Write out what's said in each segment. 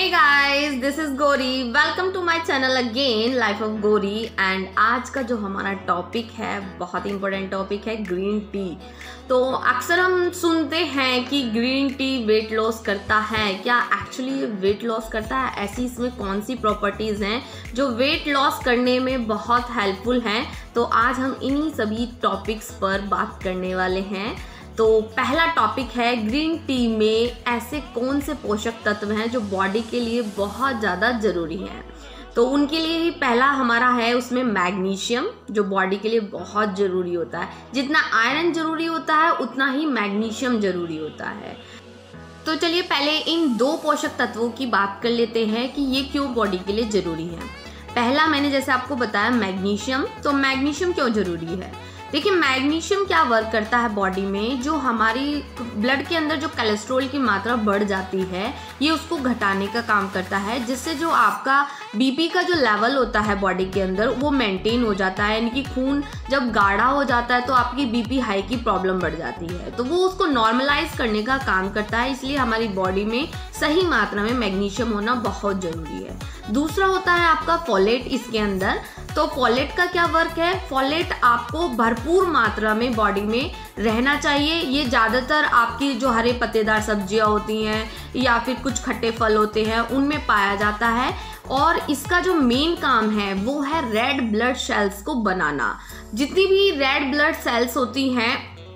Hey guys, this is Gauri. Welcome to my channel again, life of Gauri. And आज का जो हमारा टॉपिक है बहुत ही इंपॉर्टेंट टॉपिक है, ग्रीन टी। तो अक्सर हम सुनते हैं कि ग्रीन टी वेट लॉस करता है। क्या एक्चुअली वेट लॉस करता है? ऐसी इसमें कौन सी प्रॉपर्टीज़ हैं जो वेट लॉस करने में बहुत हेल्पफुल हैं? तो आज हम इन्हीं सभी टॉपिक्स पर बात करने वाले हैं। तो पहला टॉपिक है, ग्रीन टी में ऐसे कौन से पोषक तत्व हैं जो बॉडी के लिए बहुत ज़्यादा ज़रूरी हैं। तो उनके लिए ही पहला हमारा है उसमें मैग्नीशियम, जो बॉडी के लिए बहुत ज़रूरी होता है। जितना आयरन ज़रूरी होता है उतना ही मैग्नीशियम ज़रूरी होता है। तो चलिए पहले इन दो पोषक तत्वों की बात कर लेते हैं कि ये क्यों बॉडी के लिए ज़रूरी है। पहला मैंने जैसे आपको बताया मैग्नीशियम। तो मैग्नीशियम क्यों ज़रूरी है? देखिए, मैग्नीशियम क्या वर्क करता है बॉडी में, जो हमारी ब्लड के अंदर जो कोलेस्ट्रॉल की मात्रा बढ़ जाती है ये उसको घटाने का काम करता है, जिससे जो आपका बीपी का जो लेवल होता है बॉडी के अंदर वो मेंटेन हो जाता है। यानी कि खून जब गाढ़ा हो जाता है तो आपकी बीपी हाई की प्रॉब्लम बढ़ जाती है, तो वो उसको नॉर्मलाइज करने का काम करता है। इसलिए हमारी बॉडी में सही मात्रा में मैग्नीशियम होना बहुत ज़रूरी है। दूसरा होता है आपका फोलेट इसके अंदर। तो फोलेट का क्या वर्क है? फोलेट आपको भरपूर मात्रा में बॉडी में रहना चाहिए। ये ज़्यादातर आपकी जो हरे पत्तेदार सब्जियां होती हैं या फिर कुछ खट्टे फल होते हैं उनमें पाया जाता है। और इसका जो मेन काम है वो है रेड ब्लड सेल्स को बनाना। जितनी भी रेड ब्लड सेल्स होती हैं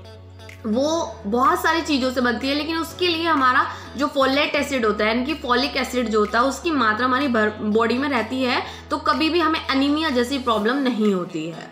वो बहुत सारी चीज़ों से बनती है, लेकिन उसके लिए हमारा जो फोलेट एसिड होता है, यानी कि फॉलिक एसिड जो होता है उसकी मात्रा हमारी बॉडी में रहती है, तो कभी भी हमें एनीमिया जैसी प्रॉब्लम नहीं होती है।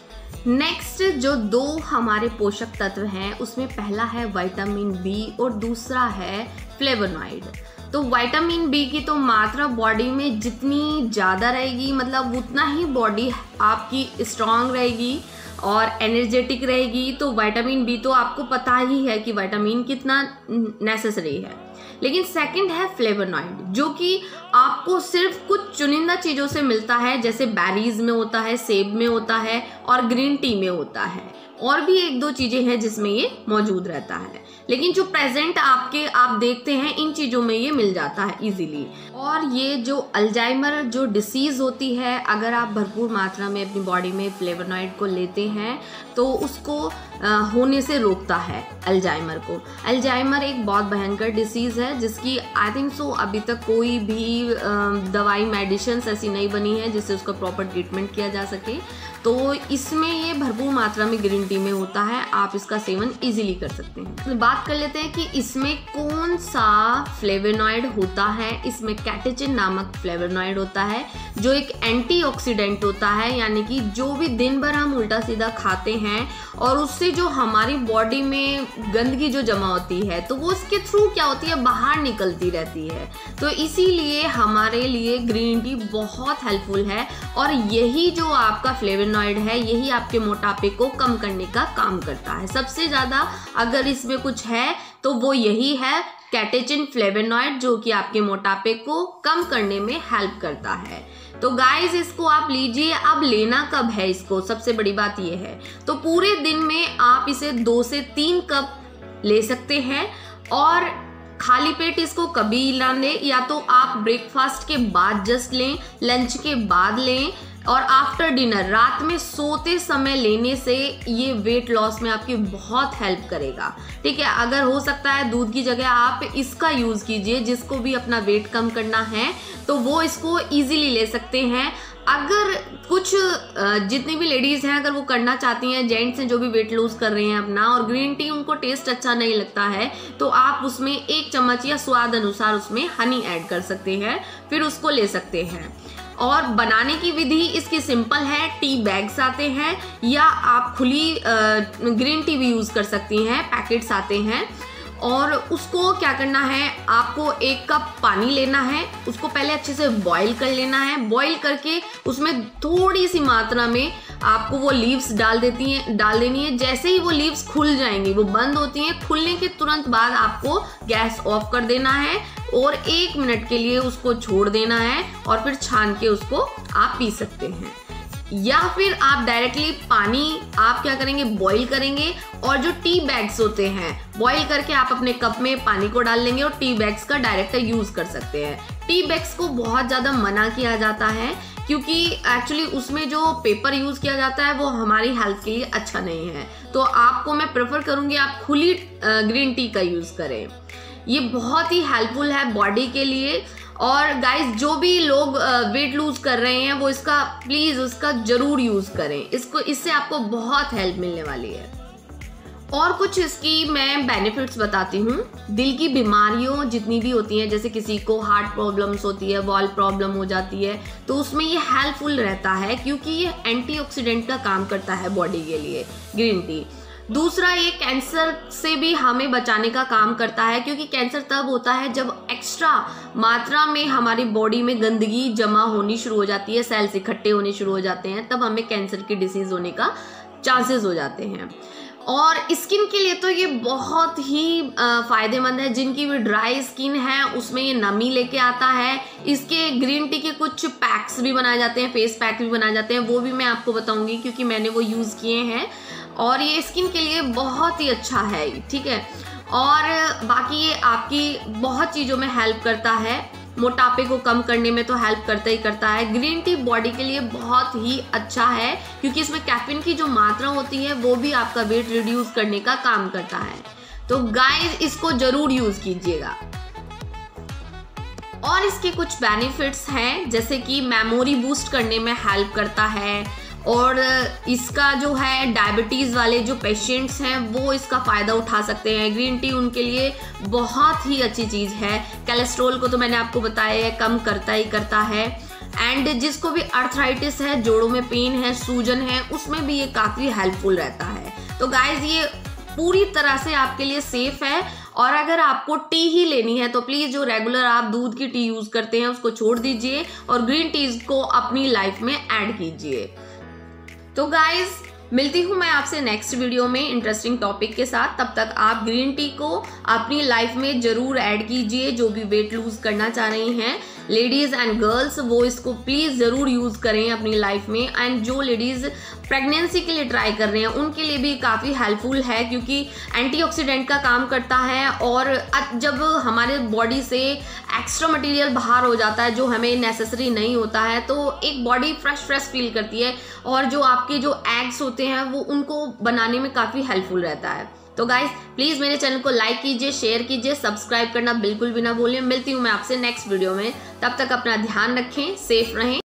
नेक्स्ट जो दो हमारे पोषक तत्व हैं उसमें पहला है विटामिन बी और दूसरा है फ्लेवोनॉइड। तो विटामिन बी की तो मात्रा बॉडी में जितनी ज़्यादा रहेगी, मतलब उतना ही बॉडी आपकी स्ट्रांग रहेगी और एनर्जेटिक रहेगी। तो विटामिन बी तो आपको पता ही है कि विटामिन कितना नेसेसरी है। लेकिन सेकंड है फ्लेवोनॉइड, जो कि आपको सिर्फ कुछ चुनिंदा चीज़ों से मिलता है, जैसे बेरीज में होता है, सेब में होता है और ग्रीन टी में होता है। और भी एक दो चीज़ें हैं जिसमें ये मौजूद रहता है, लेकिन जो प्रेजेंट आप देखते हैं इन चीज़ों में ये मिल जाता है इजीली। और ये जो अल्जाइमर जो डिसीज़ होती है, अगर आप भरपूर मात्रा में अपनी बॉडी में फ्लेवोनॉइड को लेते हैं तो उसको होने से रोकता है अल्जाइमर को। अल्जाइमर एक बहुत भयंकर डिसीज़ है जिसकी आई थिंक सो अभी तक कोई भी दवाई मेडिसिन्स ऐसी नहीं बनी है जिससे उसका प्रॉपर ट्रीटमेंट किया जा सके। तो इसमें ये भरपूर मात्रा में ग्रीन टी में होता है, आप इसका सेवन इजीली कर सकते हैं। तो बात कर लेते हैं कि इसमें कौन सा फ्लेवोनॉइड होता है। इसमें कैटेचिन नामक फ्लेवोनॉइड होता है जो एक एंटीऑक्सीडेंट होता है, यानी कि जो भी दिन भर हम उल्टा सीधा खाते हैं और उससे जो हमारी बॉडी में गंदगी जो जमा होती है तो वो इसके थ्रू क्या होती है, बाहर निकलती रहती है। तो इसीलिए हमारे लिए ग्रीन टी बहुत हेल्पफुल है। और यही जो आपका फ्लेवोनॉइड है यही आपके मोटापे को कम करने का काम करता है। सबसे ज़्यादा अगर इसमें कुछ है तो वो यही है, कैटेचिन फ्लेवोनॉइड, जो कि आपके मोटापे को कम करने में हेल्प करता है। तो गाइस इसको आप लीजिए। अब लेना कब है इसको, सबसे बड़ी बात ये है। तो पूरे दिन में आप इसे 2 से 3 कप ले सकते हैं और खाली पेट इसको कभी ना लें, या तो आप ब्रेकफास्ट के बाद जस्ट लें, लंच के बाद लें और आफ्टर डिनर रात में सोते समय लेने से ये वेट लॉस में आपकी बहुत हेल्प करेगा। ठीक है, अगर हो सकता है दूध की जगह आप इसका यूज़ कीजिए। जिसको भी अपना वेट कम करना है तो वो इसको इजीली ले सकते हैं। अगर कुछ जितनी भी लेडीज़ हैं अगर वो करना चाहती हैं, जेंट्स हैं जो भी वेट लूज कर रहे हैं अपना, और ग्रीन टी उनको टेस्ट अच्छा नहीं लगता है, तो आप उसमें 1 चम्मच या स्वाद अनुसार उसमें हनी ऐड कर सकते हैं, फिर उसको ले सकते हैं। और बनाने की विधि इसकी सिंपल है। टी बैग्स आते हैं या आप खुली ग्रीन टी भी यूज़ कर सकती हैं, पैकेट्स आते हैं। और उसको क्या करना है, आपको 1 कप पानी लेना है, उसको पहले अच्छे से बॉईल कर लेना है। बॉईल करके उसमें थोड़ी सी मात्रा में आपको वो लीव्स डाल देनी है। जैसे ही वो लीव्स खुल जाएंगी, वो बंद होती हैं, खुलने के तुरंत बाद आपको गैस ऑफ कर देना है और 1 मिनट के लिए उसको छोड़ देना है और फिर छान के उसको आप पी सकते हैं। या फिर आप डायरेक्टली पानी आप क्या करेंगे, बॉईल करेंगे और जो टी बैग्स होते हैं बॉईल करके आप अपने कप में पानी को डाल लेंगे और टी बैग्स का डायरेक्ट यूज कर सकते हैं। टी बैग्स को बहुत ज़्यादा मना किया जाता है क्योंकि एक्चुअली उसमें जो पेपर यूज़ किया जाता है वो हमारी हेल्थ के लिए अच्छा नहीं है। तो आपको मैं प्रेफर करूँगी आप खुली ग्रीन टी का यूज़ करें। ये बहुत ही हेल्पफुल है बॉडी के लिए। और गाइस जो भी लोग वेट लूज कर रहे हैं वो इसका प्लीज़ उसका ज़रूर यूज़ करें। इससे आपको बहुत हेल्प मिलने वाली है। और कुछ इसकी मैं बेनिफिट्स बताती हूँ। दिल की बीमारियों जितनी भी होती हैं, जैसे किसी को हार्ट प्रॉब्लम्स होती है, वॉल प्रॉब्लम हो जाती है, तो उसमें ये हेल्पफुल रहता है क्योंकि ये एंटीऑक्सीडेंट का काम करता है बॉडी के लिए ग्रीन टी। दूसरा, ये कैंसर से भी हमें बचाने का काम करता है क्योंकि कैंसर तब होता है जब एक्स्ट्रा मात्रा में हमारी बॉडी में गंदगी जमा होनी शुरू हो जाती है, सेल्स इकट्ठे होने शुरू हो जाते हैं, तब हमें कैंसर की डिसीज होने का चांसेस हो जाते हैं। और स्किन के लिए तो ये बहुत ही फ़ायदेमंद है। जिनकी भी ड्राई स्किन है उसमें ये नमी लेके आता है। इसके ग्रीन टी के कुछ पैक्स भी बनाए जाते हैं, फेस पैक भी बनाए जाते हैं, वो भी मैं आपको बताऊंगी क्योंकि मैंने वो यूज़ किए हैं और ये स्किन के लिए बहुत ही अच्छा है, ठीक है। और बाकी ये आपकी बहुत चीज़ों में हेल्प करता है, मोटापे को कम करने में तो हेल्प करता ही करता है। ग्रीन टी बॉडी के लिए बहुत ही अच्छा है क्योंकि इसमें कैफीन की जो मात्रा होती है वो भी आपका वेट रिड्यूस करने का काम करता है। तो गाइस इसको जरूर यूज कीजिएगा। और इसके कुछ बेनिफिट्स हैं जैसे कि मेमोरी बूस्ट करने में हेल्प करता है और इसका जो है डायबिटीज़ वाले जो पेशेंट्स हैं वो इसका फ़ायदा उठा सकते हैं। ग्रीन टी उनके लिए बहुत ही अच्छी चीज़ है। कोलेस्ट्रॉल को तो मैंने आपको बताया है कम करता ही करता है। एंड जिसको भी अर्थराइटिस है, जोड़ों में पेन है, सूजन है, उसमें भी ये काफ़ी हेल्पफुल रहता है। तो गाइज ये पूरी तरह से आपके लिए सेफ है। और अगर आपको टी ही लेनी है तो प्लीज़ जो रेगुलर आप दूध की टी यूज़ करते हैं उसको छोड़ दीजिए और ग्रीन टीज़ को अपनी लाइफ में ऐड कीजिए। तो गाइज मिलती हूँ मैं आपसे नेक्स्ट वीडियो में इंटरेस्टिंग टॉपिक के साथ। तब तक आप ग्रीन टी को अपनी लाइफ में ज़रूर ऐड कीजिए। जो भी वेट लूज करना चाह रही हैं लेडीज़ एंड गर्ल्स वो इसको प्लीज़ ज़रूर यूज़ करें अपनी लाइफ में। एंड जो लेडीज़ प्रेगनेंसी के लिए ट्राई कर रहे हैं उनके लिए भी काफ़ी हेल्पफुल है क्योंकि एंटीऑक्सीडेंट का काम करता है। और जब हमारे बॉडी से एक्स्ट्रा मटेरियल बाहर हो जाता है जो हमें नेसेसरी नहीं होता है तो एक बॉडी फ्रेश फील करती है और जो आपके जो एग्स होते हैं वो उनको बनाने में काफ़ी हेल्पफुल रहता है। तो गाइज प्लीज़ मेरे चैनल को लाइक कीजिए, शेयर कीजिए, सब्सक्राइब करना बिल्कुल भी ना भूलिए। मिलती हूँ मैं आपसे नेक्स्ट वीडियो में। तब तक अपना ध्यान रखें, सेफ रहें।